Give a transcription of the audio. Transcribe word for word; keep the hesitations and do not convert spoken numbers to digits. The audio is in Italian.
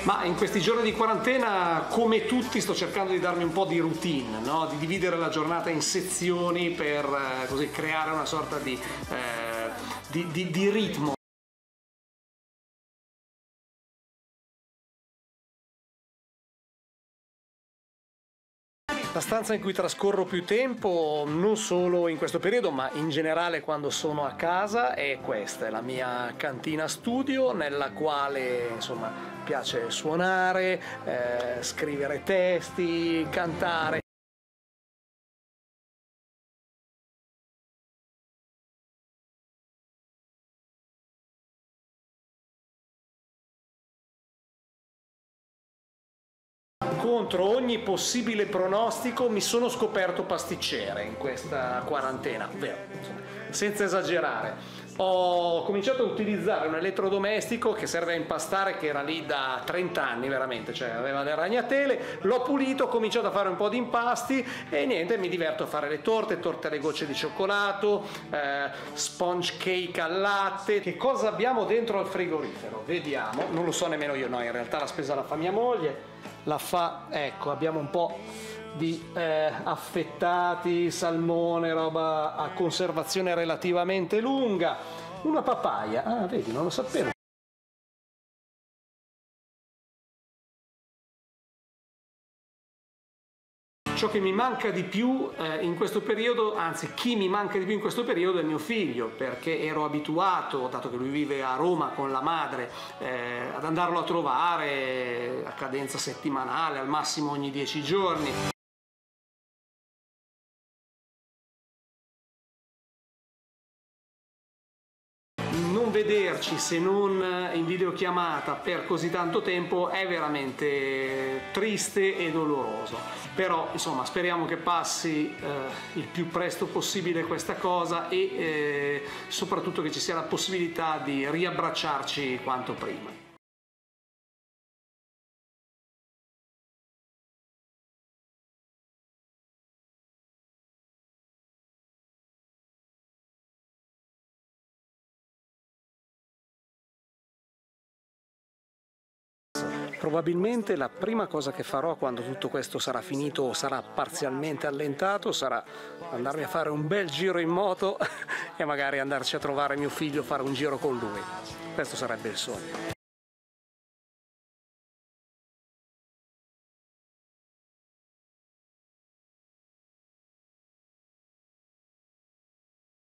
Ma in questi giorni di quarantena, come tutti, sto cercando di darmi un po' di routine, no? Di dividere la giornata in sezioni per eh, così creare una sorta di, eh, di, di, di ritmo. La stanza in cui trascorro più tempo, non solo in questo periodo, ma in generale quando sono a casa, è questa, è la mia cantina studio, nella quale insomma piace suonare, eh, scrivere testi, cantare. Contro ogni possibile pronostico mi sono scoperto pasticcere in questa quarantena, vero, insomma, senza esagerare. Ho cominciato a utilizzare un elettrodomestico che serve a impastare, che era lì da trenta anni veramente, cioè aveva le ragnatele, l'ho pulito, ho cominciato a fare un po' di impasti e niente, mi diverto a fare le torte, torte alle gocce di cioccolato, eh, sponge cake al latte. Che cosa abbiamo dentro al frigorifero? Vediamo, non lo so nemmeno io, no, in realtà la spesa la fa mia moglie. La fa, ecco, abbiamo un po' di eh, affettati, salmone, roba a conservazione relativamente lunga, una papaya, ah vedi, non lo sapevo. Ciò che mi manca di più eh, in questo periodo, anzi chi mi manca di più in questo periodo è mio figlio, perché ero abituato, dato che lui vive a Roma con la madre, eh, ad andarlo a trovare a cadenza settimanale, al massimo ogni dieci giorni. Non vederci se non in videochiamata per così tanto tempo è veramente triste e doloroso, però insomma speriamo che passi eh, il più presto possibile questa cosa e eh, soprattutto che ci sia la possibilità di riabbracciarci quanto prima. Probabilmente la prima cosa che farò quando tutto questo sarà finito o sarà parzialmente allentato sarà andarmi a fare un bel giro in moto e magari andarci a trovare mio figlio, fare un giro con lui. Questo sarebbe il sogno.